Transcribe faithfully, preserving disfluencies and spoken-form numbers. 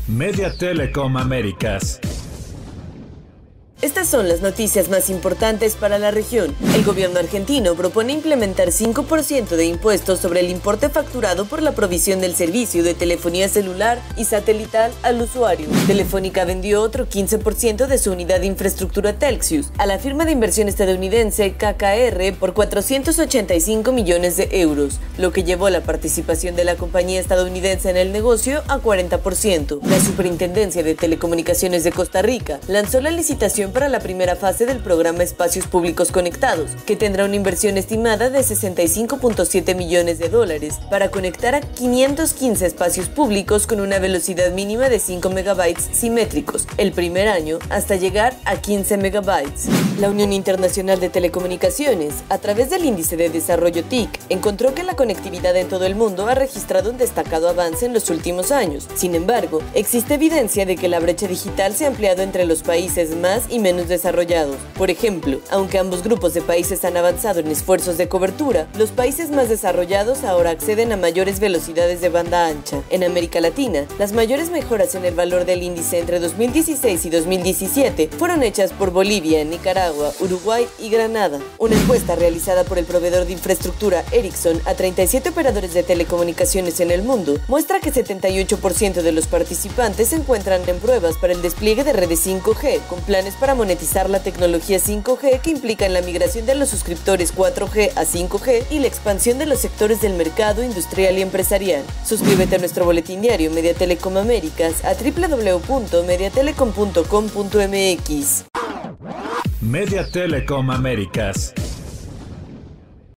Media Telecom Américas. Estas son las noticias más importantes para la región. El gobierno argentino propone implementar cinco por ciento de impuestos sobre el importe facturado por la provisión del servicio de telefonía celular y satelital al usuario. Telefónica vendió otro quince por ciento de su unidad de infraestructura Telxius a la firma de inversión estadounidense K K R por cuatrocientos ochenta y cinco millones de euros, lo que llevó la participación de la compañía estadounidense en el negocio a cuarenta por ciento. La Superintendencia de Telecomunicaciones de Costa Rica lanzó la licitación para la primera fase del programa Espacios Públicos Conectados, que tendrá una inversión estimada de sesenta y cinco punto siete millones de dólares para conectar a quinientos quince espacios públicos con una velocidad mínima de cinco megabytes simétricos el primer año hasta llegar a quince megabytes. La Unión Internacional de Telecomunicaciones, a través del Índice de Desarrollo T I C, encontró que la conectividad en todo el mundo ha registrado un destacado avance en los últimos años. Sin embargo, existe evidencia de que la brecha digital se ha ampliado entre los países más y menos desarrollados. Por ejemplo, aunque ambos grupos de países han avanzado en esfuerzos de cobertura, los países más desarrollados ahora acceden a mayores velocidades de banda ancha. En América Latina, las mayores mejoras en el valor del índice entre dos mil dieciséis y dos mil diecisiete fueron hechas por Bolivia, Nicaragua, Uruguay y Granada. Una encuesta realizada por el proveedor de infraestructura Ericsson a treinta y siete operadores de telecomunicaciones en el mundo muestra que setenta y ocho por ciento de los participantes se encuentran en pruebas para el despliegue de redes cinco G, con planes para monetizar la tecnología cinco G que implican la migración de los suscriptores cuatro G a cinco G y la expansión de los sectores del mercado industrial y empresarial. Suscríbete a nuestro boletín diario Media Telecom Américas a doble u doble u doble u punto media telecom punto com punto m x. Media Telecom Américas.